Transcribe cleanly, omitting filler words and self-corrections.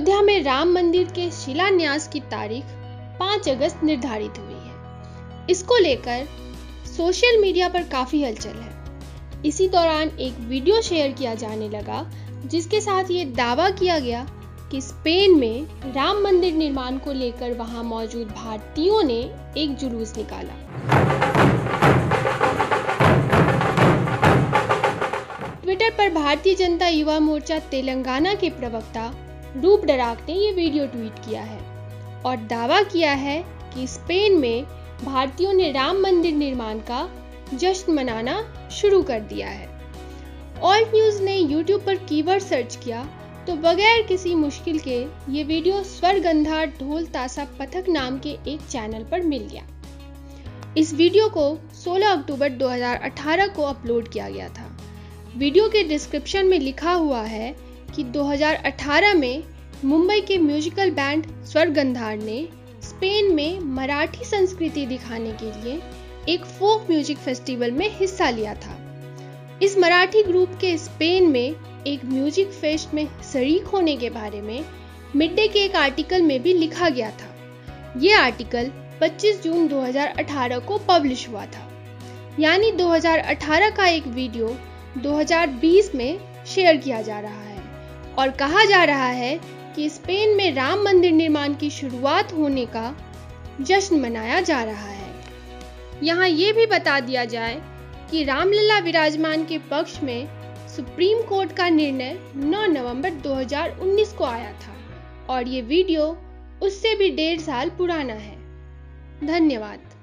अयोध्या में राम मंदिर के शिलान्यास की तारीख 5 अगस्त निर्धारित हुई है। इसको लेकर सोशल मीडिया पर काफी हलचल है। इसी दौरान एक वीडियो शेयर किया जाने लगा जिसके साथ ये दावा किया गया कि स्पेन में राम मंदिर निर्माण को लेकर वहां मौजूद भारतीयों ने एक जुलूस निकाला। ट्विटर पर भारतीय जनता युवा मोर्चा तेलंगाना के प्रवक्ता रूप डराक ने ये वीडियो ट्वीट किया है और दावा किया है कि स्पेन में भारतीयों ने राम मंदिर निर्माण का जश्न मनाना शुरू कर दिया है। ऑल्ट न्यूज ने यूट्यूब पर कीवर्ड सर्च किया तो बगैर किसी मुश्किल के ये वीडियो स्वरगंधार ढोल ताशा पथक नाम के एक चैनल पर मिल गया। इस वीडियो को 16 अक्टूबर 2018 को अपलोड किया गया था। वीडियो के डिस्क्रिप्शन में लिखा हुआ है कि 2018 में मुंबई के म्यूजिकल बैंड स्वरगंधार ने स्पेन में मराठी संस्कृति दिखाने के लिए एक फोक म्यूजिक फेस्टिवल में हिस्सा लिया था। इस मराठी ग्रुप के स्पेन में एक म्यूजिक फेस्ट में शरीक होने के बारे में मिड डे के एक आर्टिकल में भी लिखा गया था। ये आर्टिकल 25 जून 2018 को पब्लिश हुआ था, यानी 2018 का एक वीडियो 2020 में शेयर किया जा रहा है और कहा जा रहा है कि स्पेन में राम मंदिर निर्माण की शुरुआत होने का जश्न मनाया जा रहा है। यहाँ ये भी बता दिया जाए कि रामलला विराजमान के पक्ष में सुप्रीम कोर्ट का निर्णय 9 नवंबर 2019 को आया था और ये वीडियो उससे भी 1.5 साल पुराना है। धन्यवाद।